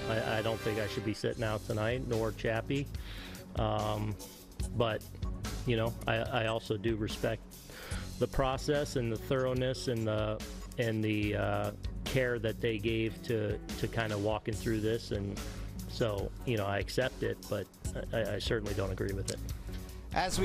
I don't think I should be sitting out tonight, nor Chappie. But, you know, I also do respect the process and the thoroughness and the care that they gave to kind of walking through this. And so, you know, I accept it, but I certainly don't agree with it. As we